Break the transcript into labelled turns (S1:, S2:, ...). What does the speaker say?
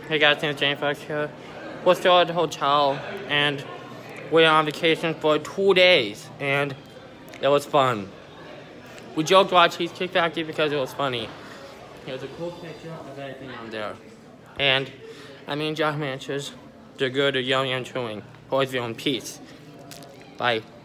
S1: Hey guys, it's Jane Fox here. We're still at the hotel and we're on vacation for 2 days and it was fun. We joked about Cheesecake Factory because it was funny. Here's a cool picture of everything on there. And I mean Jack Manchers, they're good, they're young and chewing. Always be on peace. Bye.